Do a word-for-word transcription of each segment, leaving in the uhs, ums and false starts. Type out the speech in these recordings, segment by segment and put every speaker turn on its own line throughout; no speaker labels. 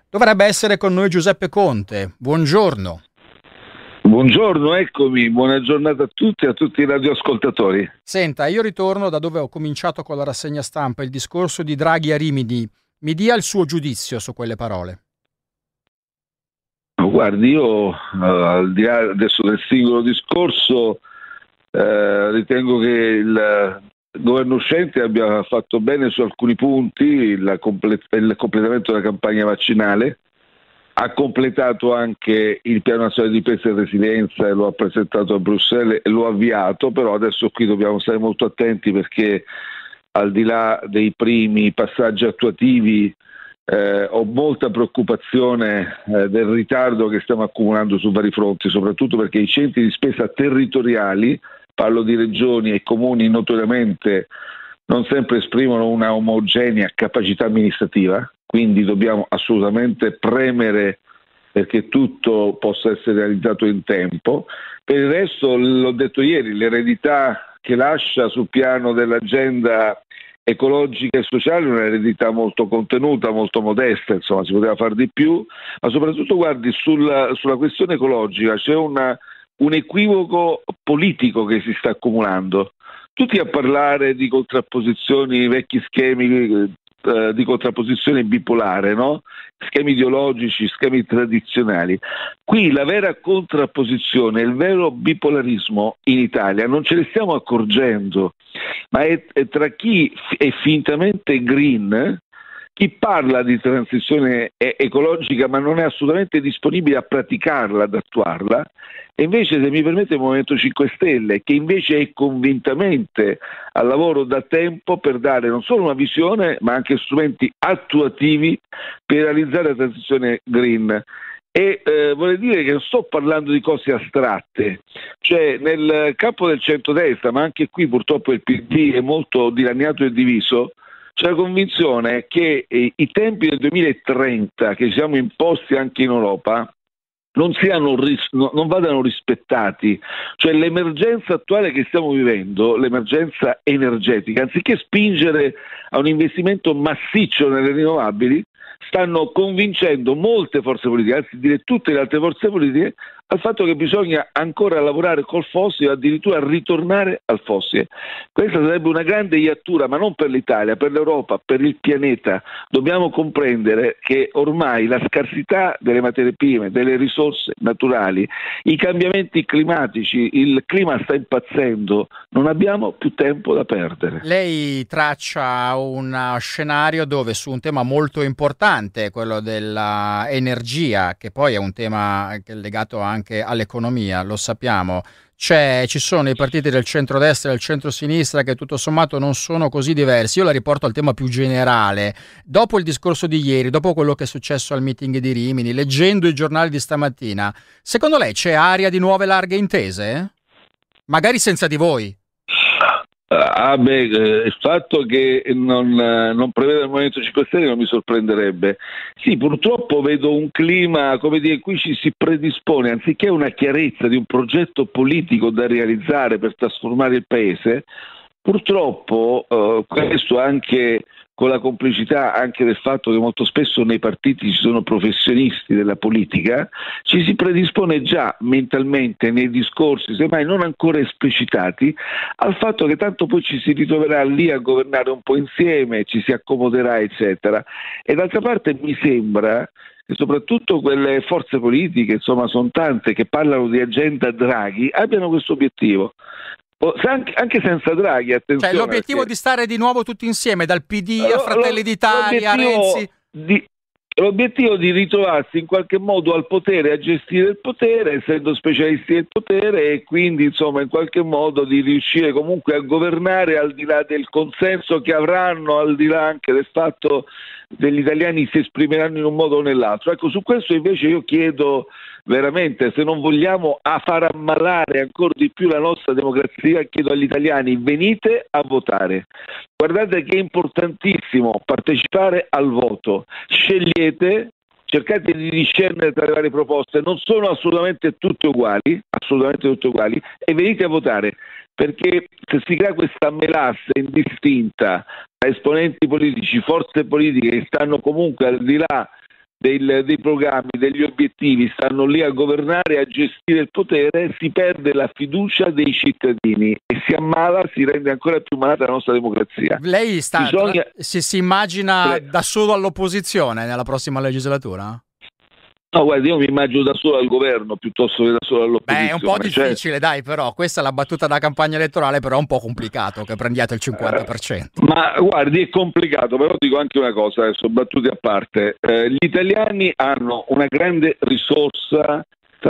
Dovrebbe essere con noi Giuseppe Conte. Buongiorno.
Buongiorno, eccomi, buona giornata a tutti e a tutti i radioascoltatori.
Senta, io ritorno da dove ho cominciato con la rassegna stampa, il discorso di Draghi a Rimini. Mi dia il suo giudizio su quelle parole.
Guardi, io eh, al di là adesso del singolo discorso eh, ritengo che il governo uscente abbia fatto bene su alcuni punti, il, complet- il completamento della campagna vaccinale, ha completato anche il piano nazionale di difesa e resilienza e lo ha presentato a Bruxelles e lo ha avviato, però adesso qui dobbiamo stare molto attenti perché al di là dei primi passaggi attuativi Eh, ho molta preoccupazione eh, del ritardo che stiamo accumulando su vari fronti, soprattutto perché i centri di spesa territoriali, parlo di regioni e comuni, notoriamente non sempre esprimono una omogenea capacità amministrativa, quindi dobbiamo assolutamente premere perché tutto possa essere realizzato in tempo. Per il resto, l'ho detto ieri, l'eredità che lascia sul piano dell'agenda ecologica e sociale è un'eredità molto contenuta, molto modesta, insomma si poteva fare di più, ma soprattutto guardi sulla, sulla questione ecologica c'è una, un equivoco politico che si sta accumulando. Tutti a parlare di contrapposizioni, vecchi schemi eh, di contrapposizione bipolare, no? Schemi ideologici, schemi tradizionali. Qui la vera contrapposizione, il vero bipolarismo in Italia non ce ne stiamo accorgendo, ma è, è tra chi è fintamente green, chi parla di transizione ecologica ma non è assolutamente disponibile a praticarla, ad attuarla, e invece, se mi permette, il Movimento cinque Stelle, che invece è convintamente al lavoro da tempo per dare non solo una visione ma anche strumenti attuativi per realizzare la transizione green. E eh, vorrei dire che non sto parlando di cose astratte, cioè nel campo del centrodestra, ma anche qui purtroppo il P D è molto dilaniato e diviso, c'è la convinzione che eh, i tempi del duemilatrenta che ci siamo imposti anche in Europa non siano ris- non vadano rispettati, cioè l'emergenza attuale che stiamo vivendo, l'emergenza energetica, anziché spingere a un investimento massiccio nelle rinnovabili, stanno convincendo molte forze politiche, anzi dire tutte le altre forze politiche, al fatto che bisogna ancora lavorare col fossile, addirittura ritornare al fossile. Questa sarebbe una grande iattura, ma non per l'Italia, per l'Europa, per il pianeta. Dobbiamo comprendere che ormai la scarsità delle materie prime, delle risorse naturali, i cambiamenti climatici, il clima sta impazzendo, non abbiamo più tempo da perdere.
Lei traccia un scenario dove su un tema molto importante, quello dell'energia, che poi è un tema che è legato anche all'economia, lo sappiamo, c'è, ci sono i partiti del centrodestra e del centrosinistra che tutto sommato non sono così diversi. Io la riporto al tema più generale. Dopo il discorso di ieri, dopo quello che è successo al meeting di Rimini, leggendo i giornali di stamattina, secondo lei c'è aria di nuove larghe intese? Magari senza di voi.
Ah beh, eh, il fatto che non, eh, non preveda il Movimento cinque Stelle non mi sorprenderebbe. Sì, purtroppo vedo un clima, come dire, qui ci si predispone, anziché una chiarezza di un progetto politico da realizzare per trasformare il Paese, purtroppo eh, questo anche con la complicità anche del fatto che molto spesso nei partiti ci sono professionisti della politica, ci si predispone già mentalmente nei discorsi, semmai non ancora esplicitati, al fatto che tanto poi ci si ritroverà lì a governare un po' insieme, ci si accomoderà, eccetera. E d'altra parte mi sembra che soprattutto quelle forze politiche, insomma sono tante, che parlano di agenda Draghi, abbiano questo obiettivo. Anche senza Draghi, attenzione.
Cioè l'obiettivo
perché...
di stare di nuovo tutti insieme, dal P D a Fratelli d'Italia, a Renzi.
Di... L'obiettivo di ritrovarsi in qualche modo al potere, a gestire il potere, essendo specialisti del potere, e quindi insomma in qualche modo di riuscire comunque a governare al di là del consenso che avranno, al di là anche del fatto degli italiani si esprimeranno in un modo o nell'altro. Ecco, su questo invece io chiedo veramente, se non vogliamo a far ammalare ancora di più la nostra democrazia, chiedo agli italiani: venite a votare. Guardate che è importantissimo partecipare al voto, scegliete, cercate di discernere tra le varie proposte, non sono assolutamente tutte uguali, assolutamente tutte uguali, e venite a votare, perché se si crea questa melasse indistinta tra esponenti politici, forze politiche che stanno comunque al di là del, dei programmi, degli obiettivi, stanno lì a governare, a gestire il potere, si perde la fiducia dei cittadini e si ammala, si rende ancora più malata la nostra democrazia.
Lei sta,
Bisogna...
si, si immagina
Pre...
da solo all'opposizione nella prossima legislatura?
No, guardi, io mi immagino da solo al governo piuttosto che da solo all'opposizione.
Beh, è un po' difficile,
cioè...
dai, però questa è la battuta da campagna elettorale, però è un po' complicato che prendiate il cinquanta per cento.
Eh, ma guardi, è complicato, però dico anche una cosa, adesso battute a parte. Eh, gli italiani hanno una grande risorsa,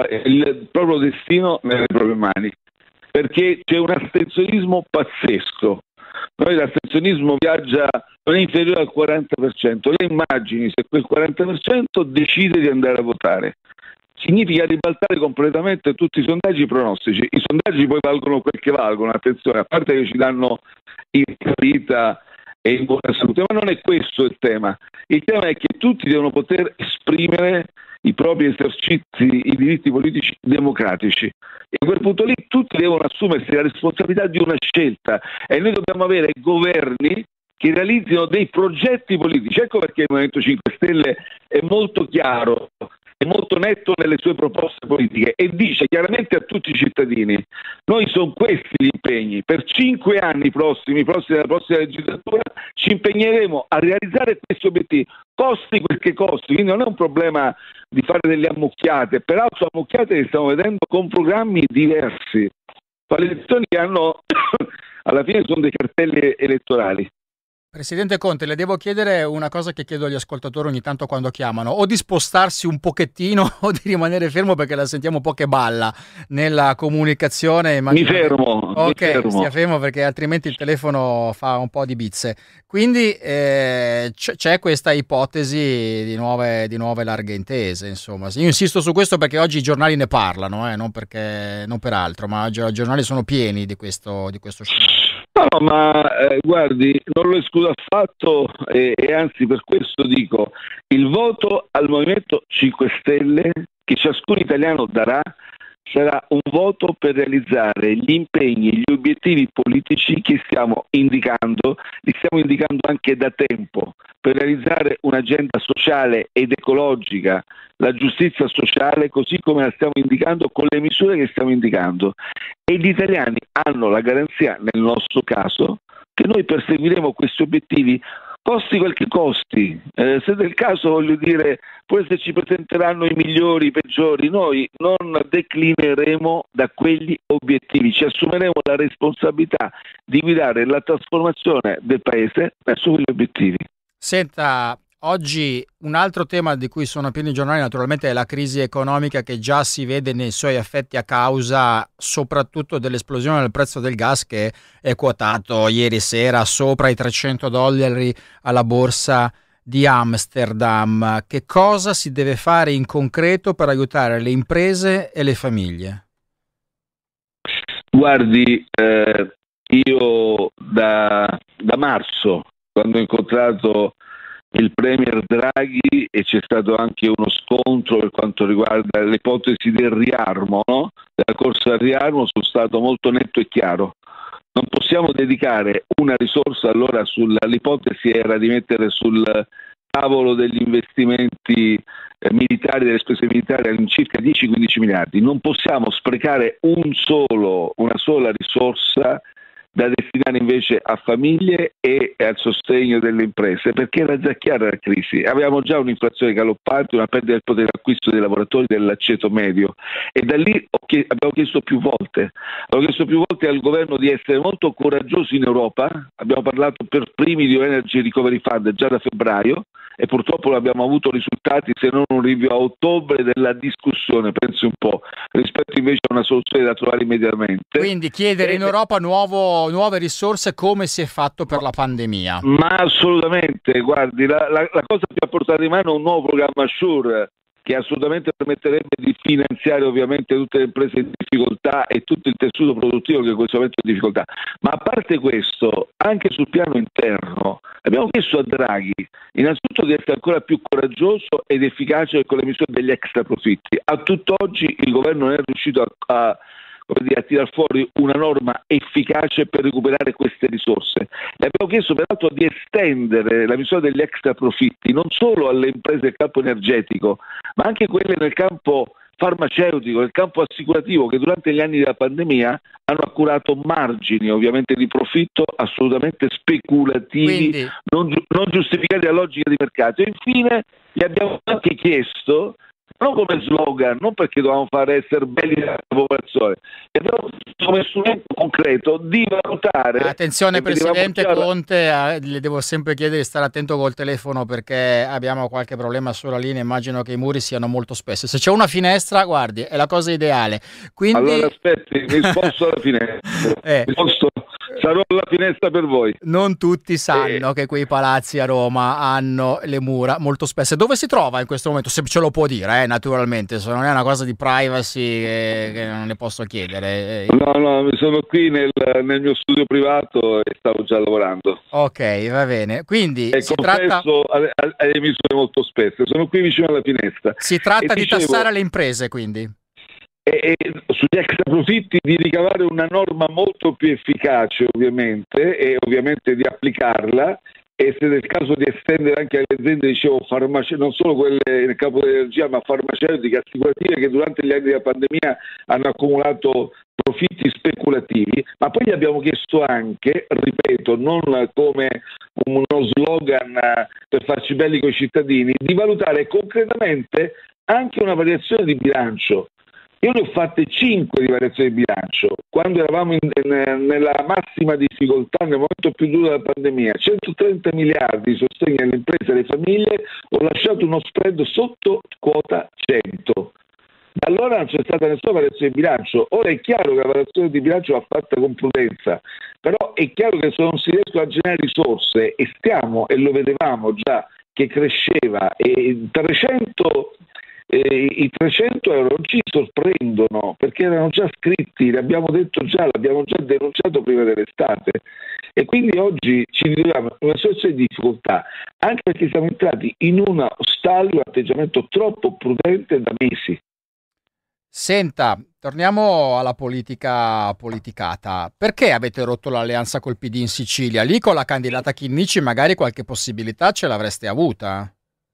il proprio destino nelle proprie mani, perché c'è un astensionismo pazzesco. Noi l'astensionismo viaggia, non è inferiore al quaranta per cento. Lei immagini se quel quaranta per cento decide di andare a votare. Significa ribaltare completamente tutti i sondaggi pronostici. I sondaggi poi valgono quel che valgono, attenzione, a parte che ci danno in vita e in buona salute, ma non è questo il tema. Il tema è che tutti devono poter esprimere i propri esercizi, i diritti politici democratici. E a quel punto lì tutti devono assumersi la responsabilità di una scelta e noi dobbiamo avere governi che realizzino dei progetti politici. Ecco perché il Movimento cinque Stelle è molto chiaro, è molto netto nelle sue proposte politiche e dice chiaramente a tutti i cittadini: noi sono questi gli impegni, per cinque anni prossimi, prossimi della prossima legislatura ci impegneremo a realizzare questi obiettivi, costi quel che costi, quindi non è un problema di fare delle ammucchiate, peraltro ammucchiate che stiamo vedendo con programmi diversi, le elezioni che hanno alla fine sono dei cartelli elettorali.
Presidente Conte, le devo chiedere una cosa che chiedo agli ascoltatori ogni tanto quando chiamano, o di spostarsi un pochettino o di rimanere fermo perché la sentiamo un po' che balla nella comunicazione.
Mi fermo.
Ok,
mi fermo.
stia fermo perché altrimenti il telefono fa un po' di bizze. Quindi eh, c'è questa ipotesi di nuove, di nuove larghe intese, insomma. Io insisto su questo perché oggi i giornali ne parlano, eh, non, perché, non per altro, ma oggi i giornali sono pieni di questo, di questo scenario.
No, ma eh, guardi, non lo escludo affatto e, e anzi per questo dico, il voto al Movimento cinque Stelle che ciascun italiano darà sarà un voto per realizzare gli impegni, gli obiettivi politici che stiamo indicando, li stiamo indicando anche da tempo, per realizzare un'agenda sociale ed ecologica, la giustizia sociale così come la stiamo indicando con le misure che stiamo indicando. E gli italiani hanno la garanzia, nel nostro caso, che noi perseguiremo questi obiettivi costi quel che costi. Eh, se del caso, voglio dire, poi se ci presenteranno i migliori, i peggiori, noi non declineremo da quegli obiettivi, ci assumeremo la responsabilità di guidare la trasformazione del Paese verso quegli obiettivi.
Senta, oggi un altro tema di cui sono pieni i giornali naturalmente è la crisi economica che già si vede nei suoi effetti a causa soprattutto dell'esplosione del prezzo del gas che è quotato ieri sera sopra i trecento dollari alla borsa di Amsterdam. Che cosa si deve fare in concreto per aiutare le imprese e le famiglie?
Guardi, eh, io da, da marzo, quando ho incontrato il Premier Draghi e c'è stato anche uno scontro per quanto riguarda l'ipotesi del riarmo, no? Della corsa al riarmo, sono stato molto netto e chiaro. Non possiamo dedicare una risorsa, allora sulla, l'ipotesi era di mettere sul tavolo degli investimenti eh, militari, delle spese militari all'incirca dieci quindici miliardi. Non possiamo sprecare un solo, una sola risorsa da destinare invece a famiglie e al sostegno delle imprese, perché era già chiara la crisi. Avevamo già un'inflazione galoppante, una perdita del potere d'acquisto dei lavoratori dell'aceto medio e da lì abbiamo chiesto più volte, abbiamo chiesto più volte al governo di essere molto coraggioso in Europa. Abbiamo parlato per primi di Energy Recovery Fund già da febbraio e purtroppo non abbiamo avuto risultati se non un rinvio a ottobre della discussione, pensi un po', rispetto invece a una soluzione da trovare immediatamente.
Quindi chiedere in Europa nuovo, nuove risorse come si è fatto per la pandemia.
Ma assolutamente, guardi, la, la, la cosa più a portata di mano è un nuovo programma SURE che assolutamente permetterebbe di finanziare ovviamente tutte le imprese in difficoltà e tutto il tessuto produttivo che in questo momento è in difficoltà. Ma a parte questo, anche sul piano interno, abbiamo chiesto a Draghi innanzitutto di essere ancora più coraggioso ed efficace con le misure degli extra profitti. A tutt'oggi il governo non è riuscito a, a a tirar fuori una norma efficace per recuperare queste risorse. E abbiamo chiesto peraltro di estendere la misura degli extra profitti non solo alle imprese del campo energetico, ma anche quelle nel campo farmaceutico, nel campo assicurativo, che durante gli anni della pandemia hanno accurato margini ovviamente di profitto assolutamente speculativi,
Quindi...
non, gi- non giustificati da logica di mercato. E infine gli abbiamo anche chiesto, non come slogan, non perché dovevamo fare essere belli della popolazione, gli abbiamo chiesto come strumento concreto di valutare.
Attenzione Presidente Conte, eh, le devo sempre chiedere di stare attento col telefono perché abbiamo qualche problema sulla linea, immagino che i muri siano molto spessi. Se c'è una finestra, guardi, è la cosa ideale. Quindi...
Allora aspetti, mi sposto alla finestra.
eh.
Mi sposto, sarò alla finestra per voi.
Non tutti sanno eh. che quei palazzi a Roma hanno le mura molto spesse. Dove si trova in questo momento? Se ce lo può dire, eh, naturalmente, se non è una cosa di privacy che, che non ne posso chiedere.
No, no, sono qui nel, nel mio studio privato e stavo già lavorando.
Ok, va bene. Quindi
e
si tratta
alle, alle misure molto spesse. Sono qui vicino alla finestra.
Si tratta
e
di
dicevo,
tassare le imprese, quindi.
E, e sugli extra profitti di ricavare una norma molto più efficace, ovviamente, e ovviamente di applicarla. E se nel caso di estendere anche alle aziende, dicevo, farmace- non solo quelle nel campo dell'energia, ma farmaceutiche, assicurative, che durante gli anni della pandemia hanno accumulato profitti speculativi, ma poi gli abbiamo chiesto anche, ripeto, non come uno slogan per farci belli con i cittadini, di valutare concretamente anche una variazione di bilancio. Io ne ho fatte cinque di variazioni di bilancio, quando eravamo in, in, nella massima difficoltà, nel momento più duro della pandemia, centotrenta miliardi di sostegno alle imprese e alle famiglie, ho lasciato uno spread sotto quota cento. Da allora non c'è stata nessuna variazione di bilancio. Ora è chiaro che la variazione di bilancio va fatta con prudenza, però è chiaro che se non si riescono a generare risorse, e stiamo, e lo vedevamo già, che cresceva, e trecento... E i trecento euro non ci sorprendono perché erano già scritti, l'abbiamo detto già, l'abbiamo già denunciato prima dell'estate, e quindi oggi ci ritroviamo in una situazione di difficoltà anche perché siamo entrati in uno stallo, un atteggiamento troppo prudente da mesi.
Senta, torniamo alla politica politicata. Perché avete rotto l'alleanza col P D in Sicilia? Lì con la candidata Chinnici magari qualche possibilità ce l'avreste avuta?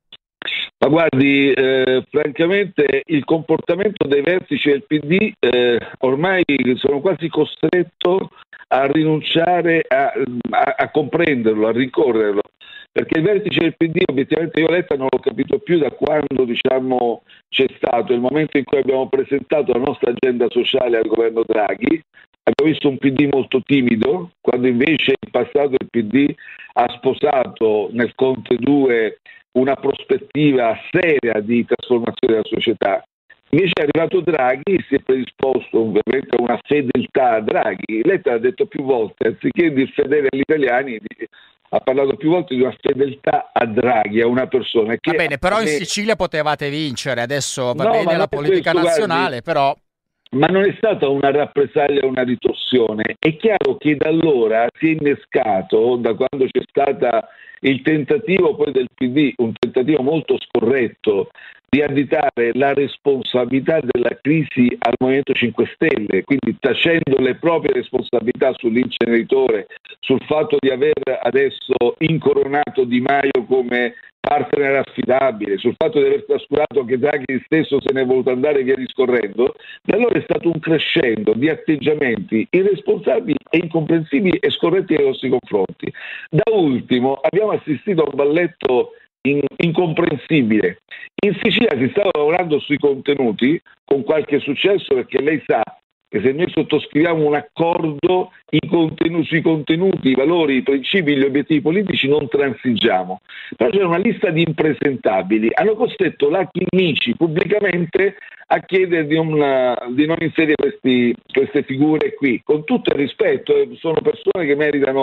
Ma guardi, eh, francamente il comportamento dei vertici del P D eh, ormai sono quasi costretto a rinunciare a, a, a comprenderlo, a rincorrerlo, perché il vertice del P D, obiettivamente io Letta non l'ho capito più da quando, diciamo, c'è stato il momento in cui abbiamo presentato la nostra agenda sociale al governo Draghi. Abbiamo visto un P D molto timido, quando invece in passato il P D ha sposato nel Conte due una prospettiva seria di trasformazione della società. Invece è arrivato Draghi, si è predisposto ovviamente a una fedeltà a Draghi. Letta ha detto più volte, anziché dir fedele agli italiani, ha parlato più volte di una fedeltà a Draghi, a una persona che...
Va bene, però in
me...
Sicilia potevate vincere, adesso va
no,
bene la politica questo, nazionale,
guardi,
però...
Ma non è stata una rappresaglia o una ritorsione. È chiaro che da allora si è innescato, da quando c'è stata il tentativo poi del P D, un tentativo molto scorretto, di additare la responsabilità della crisi al Movimento cinque Stelle, quindi tacendo le proprie responsabilità sull'inceneritore, sul fatto di aver adesso incoronato Di Maio come partner affidabile, sul fatto di aver trascurato che Draghi stesso se ne è voluto andare via discorrendo. E allora è stato un crescendo di atteggiamenti irresponsabili e incomprensibili e scorretti nei nostri confronti. Da ultimo abbiamo assistito a un balletto in, incomprensibile. In Sicilia si stava lavorando sui contenuti con qualche successo, perché lei sa che se noi sottoscriviamo un accordo i contenuti, sui contenuti, i valori, i principi, gli obiettivi politici non transigiamo. Però c'era una lista di impresentabili. Hanno costretto la Chinnici pubblicamente a chiedere di, una, di non inserire questi, queste figure qui. Con tutto il rispetto, sono persone che meritano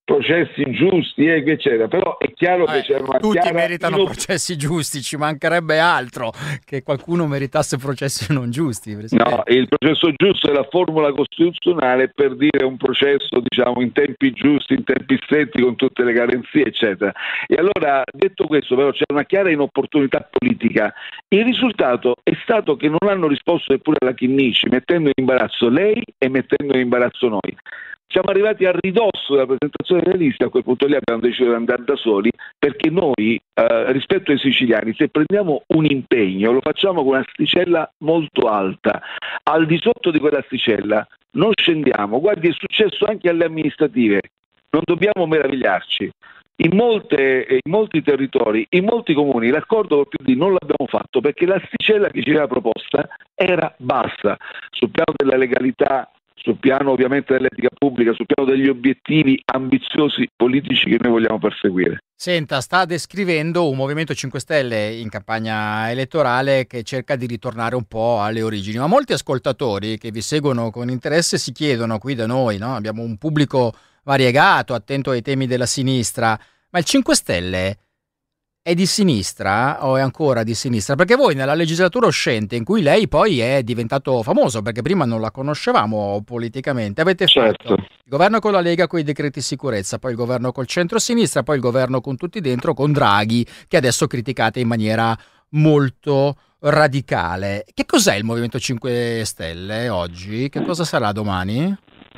processi giusti, eccetera, però è chiaro
eh,
che c'è una
tutti
chiara
meritano
ino-
processi giusti, ci mancherebbe altro che qualcuno meritasse processi non giusti,
No,
Presidente.
il processo giusto è la formula costituzionale per dire un processo, diciamo, in tempi giusti, in tempi stretti, con tutte le garanzie, eccetera. E allora, detto questo, però, c'è una chiara inopportunità politica. Il risultato è stato che non hanno risposto neppure alla Chinnici, mettendo in imbarazzo lei e mettendo in imbarazzo noi. Siamo arrivati a ridosso della presentazione delle liste, a quel punto lì abbiamo deciso di andare da soli, perché noi eh, rispetto ai siciliani, se prendiamo un impegno lo facciamo con un'asticella molto alta, al di sotto di quell'asticella non scendiamo. Guardi, è successo anche alle amministrative, non dobbiamo meravigliarci. In, molte, in molti territori, in molti comuni l'accordo col P D non l'abbiamo fatto perché l'asticella che ci era proposta era bassa sul piano della legalità, sul piano ovviamente dell'etica pubblica, sul piano degli obiettivi ambiziosi politici che noi vogliamo perseguire.
Senta, sta descrivendo un Movimento cinque Stelle in campagna elettorale che cerca di ritornare un po' alle origini, ma molti ascoltatori che vi seguono con interesse si chiedono qui da noi, no? Abbiamo un pubblico variegato, attento ai temi della sinistra, ma il cinque Stelle è di sinistra o è ancora di sinistra? Perché voi nella legislatura uscente, in cui lei poi è diventato famoso, perché prima non la conoscevamo politicamente, avete
Certo.
fatto il governo con la Lega con i decreti sicurezza, poi il governo col centro-sinistra, poi il governo con tutti dentro, con Draghi, che adesso criticate in maniera molto radicale. Che cos'è il Movimento cinque Stelle oggi? Che cosa sarà domani?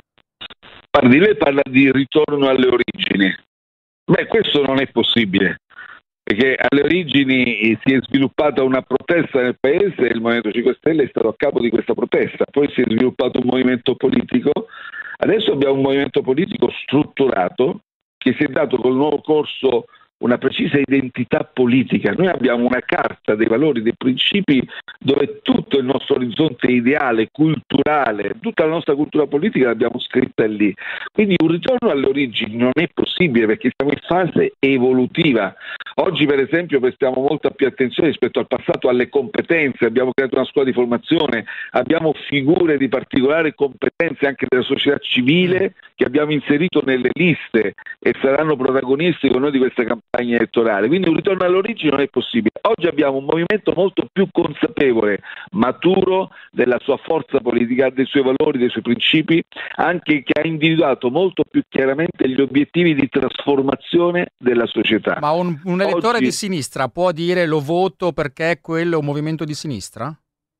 Guardi, lei parla di ritorno alle origini. Beh, questo non è possibile, perché alle origini si è sviluppata una protesta nel paese e il Movimento cinque Stelle è stato a capo di questa protesta, poi si è sviluppato un movimento politico, adesso abbiamo un movimento politico strutturato che si è dato col nuovo corso una precisa identità politica. Noi abbiamo una carta dei valori, dei principi, dove tutto il nostro orizzonte ideale, culturale, tutta la nostra cultura politica l'abbiamo scritta lì. Quindi un ritorno alle origini non è possibile perché siamo in fase evolutiva. Oggi per esempio prestiamo molta più attenzione rispetto al passato alle competenze, abbiamo creato una scuola di formazione, abbiamo figure di particolare competenze anche della società civile che abbiamo inserito nelle liste e saranno protagonisti con noi di questa campagna elettorale. Quindi un ritorno all'origine non è possibile. Oggi abbiamo un movimento molto più consapevole, maturo della sua forza politica, dei suoi valori, dei suoi principi, anche che ha individuato molto più chiaramente gli obiettivi di trasformazione della società.
Ma un, un elettore
Oggi,
di sinistra può dire lo voto perché quello è un movimento di sinistra?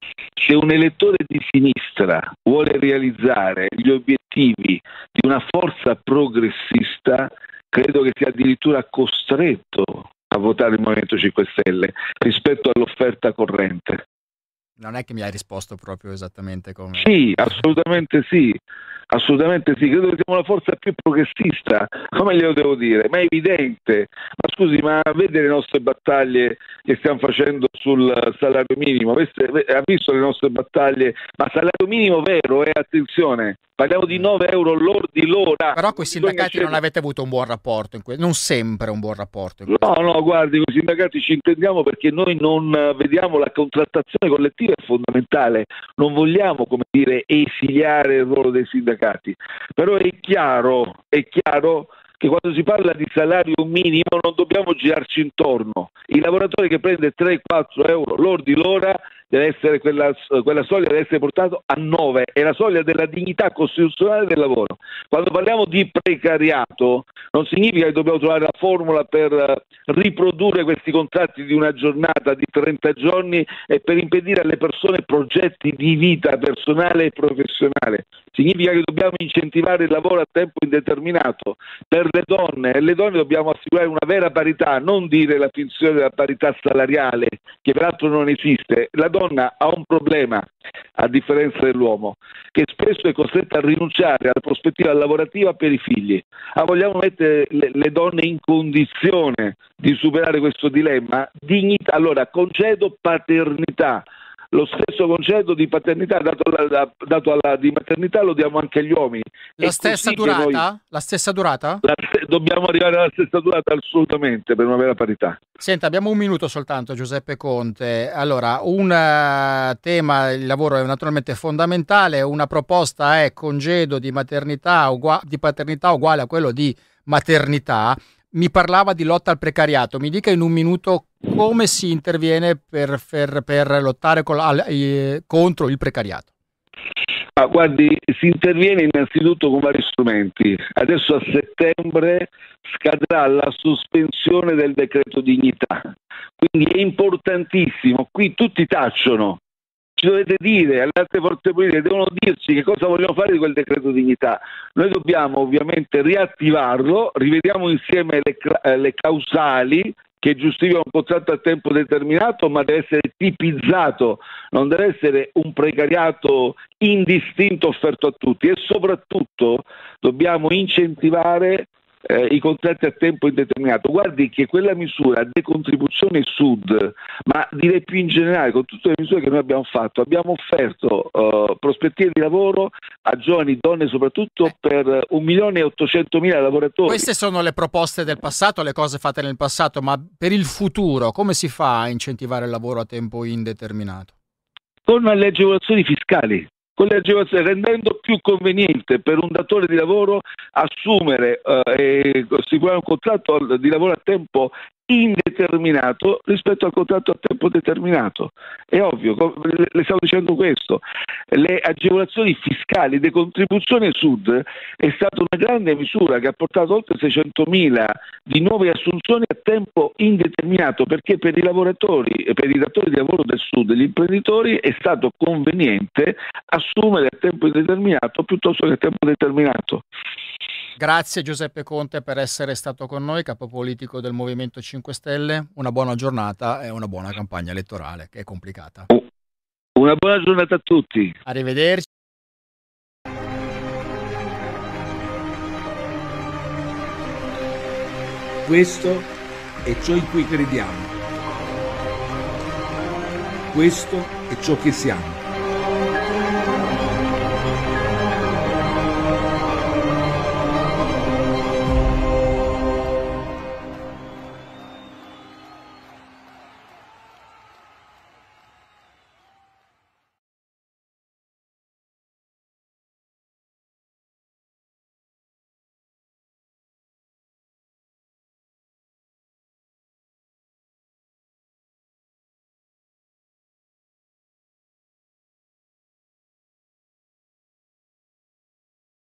se un elettore di sinistra vuole realizzare gli obiettivi di una forza progressista, credo che sia addirittura costretto a votare il Movimento cinque Stelle rispetto all'offerta corrente.
Non è che mi hai risposto proprio esattamente come...
Sì, assolutamente sì, assolutamente sì, credo che siamo la forza più progressista, come glielo devo dire, ma è evidente. Ma scusi, ma vede le nostre battaglie che stiamo facendo sul salario minimo? Ha visto le nostre battaglie? Ma salario minimo vero, eh, attenzione, parliamo di nove euro lordi l'ora.
Però con i sindacati
Bisogna
non avete avuto un buon rapporto, in que- non sempre un buon rapporto. In
No, no, guardi, con i sindacati ci intendiamo perché noi non vediamo la contrattazione collettiva è fondamentale, non vogliamo, come dire, esiliare il ruolo dei sindacati, però è chiaro, è chiaro che quando si parla di salario minimo non dobbiamo girarci intorno. Il lavoratore che prende tre quattro euro lordi l'ora deve essere quella, quella soglia deve essere portata a nove, è la soglia della dignità costituzionale del lavoro. Quando parliamo di precariato non significa che dobbiamo trovare la formula per riprodurre questi contratti di una giornata, di trenta giorni e per impedire alle persone progetti di vita personale e professionale. Significa che dobbiamo incentivare il lavoro a tempo indeterminato per le donne, e le donne dobbiamo assicurare una vera parità, non dire la finzione della parità salariale, che peraltro non esiste. La donna ha un problema, a differenza dell'uomo, che spesso è costretta a rinunciare alla prospettiva lavorativa per i figli. Ah, vogliamo mettere le, le donne in condizione di superare questo dilemma? Dignità, allora, concedo paternità. Lo stesso concedo di paternità dato alla, dato alla di maternità lo diamo anche agli uomini.
La
È
stessa
così che noi-
durata? La stessa durata?
la st- dobbiamo arrivare alla stessa durata assolutamente per una vera parità.
Senta, abbiamo un minuto soltanto, Giuseppe Conte. Allora, un eh, tema, il lavoro è naturalmente fondamentale, una proposta è congedo di maternità ugua- di paternità uguale a quello di maternità, mi parlava di lotta al precariato. Mi dica in un minuto come si interviene per, per, per lottare con, al, eh, contro il precariato.
Ah, guardi, si interviene innanzitutto con vari strumenti. Adesso a settembre scadrà la sospensione del decreto dignità, quindi è importantissimo. Qui tutti tacciono, ci dovete dire, alle altre forze politiche devono dirci che cosa vogliono fare di quel decreto dignità. Noi dobbiamo ovviamente riattivarlo, rivediamo insieme le, le causali che giustifica un contratto a tempo determinato, ma deve essere tipizzato, non deve essere un precariato indistinto offerto a tutti, e soprattutto dobbiamo incentivare eh, i contratti a tempo indeterminato. Guardi che quella misura decontribuzione sud, ma direi più in generale, con tutte le misure che noi abbiamo fatto, abbiamo offerto uh, prospettive di lavoro a giovani, donne soprattutto, per un milione e ottocentomila lavoratori.
Queste sono le proposte del passato, le cose fatte nel passato, ma per il futuro come si fa a incentivare il lavoro a tempo indeterminato?
Con le agevolazioni fiscali, con le agevolazioni, rendendo più conveniente per un datore di lavoro assumere eh, e stipulare un contratto di lavoro a tempo indeterminato rispetto al contratto a tempo determinato. È ovvio, le stavo dicendo questo. Le agevolazioni fiscali, decontribuzione sud è stata una grande misura che ha portato oltre seicentomila di nuove assunzioni a tempo indeterminato, perché per i lavoratori e per i datori di lavoro del sud, gli imprenditori, è stato conveniente assumere a tempo indeterminato piuttosto che a tempo determinato.
Grazie Giuseppe Conte per essere stato con noi, capopolitico del Movimento cinque Stelle. Una buona giornata e una buona campagna elettorale, che è complicata.
Una buona giornata a tutti.
Arrivederci.
Questo è ciò in cui crediamo. Questo è ciò che siamo.